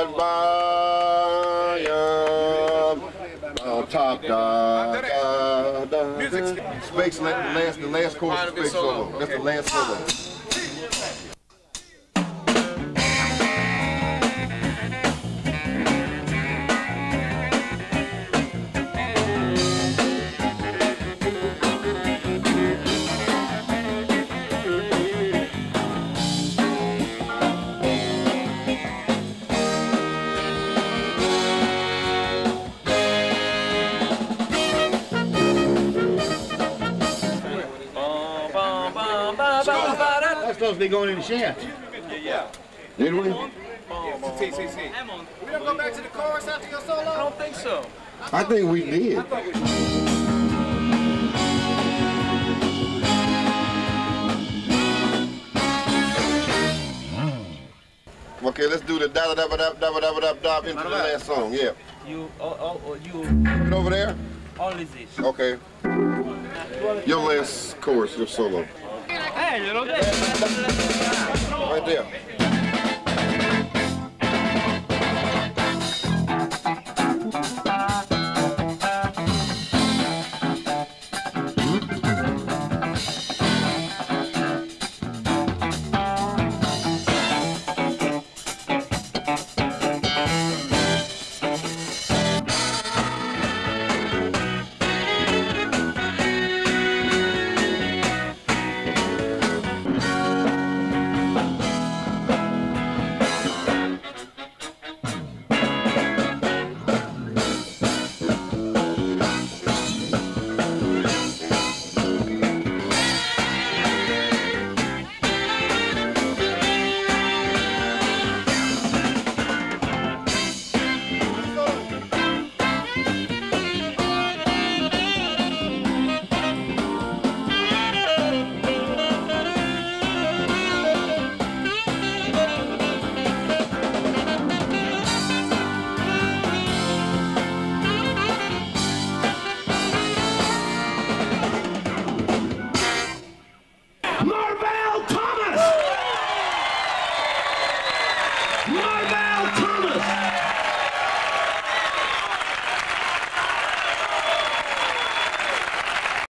that volume on top, da, da, da. Spake's the last chorus of Spake's solo. That's the last solo. Supposed to be going in the shaft. Yeah. Did we? We don't go back to the chorus after your solo? I don't think so. I think we did. Okay, let's do the da da da da da da da da into the last song. Yeah. You Get over there. only this. Okay. Your last chorus, your solo. Hey, you know that. Right there. Marvell!